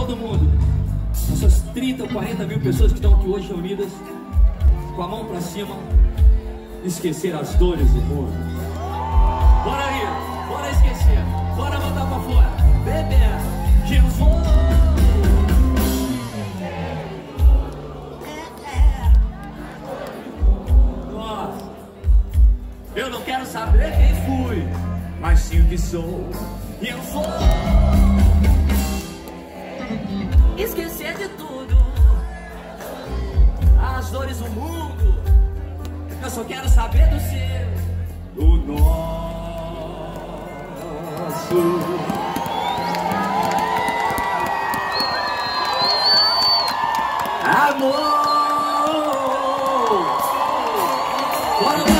todo mundo, essas 30 ou 40 mil pessoas que estão aqui hoje reunidas, com a mão pra cima, esquecer as dores do mundo. Bora aí, bora esquecer, bora botar pra fora. Bebê, que eu vou. Nossa, eu não quero saber quem fui, mas sim o que sou. E eu vou esquecer de tudo, as dores do mundo. Eu só quero saber do seu, do nosso amor. Bora, bora, bora.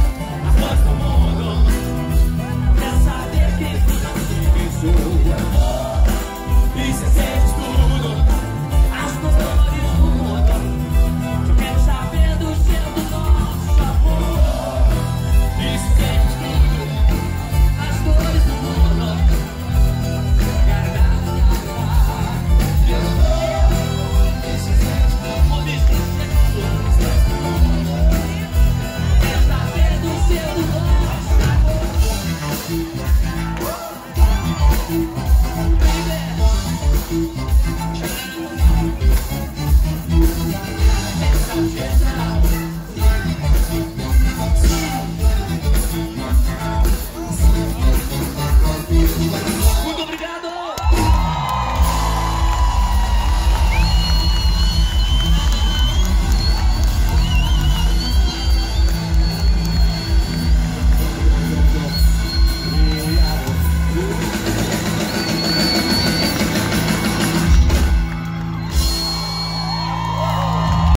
Quero saber quem foi, não sei quem sou.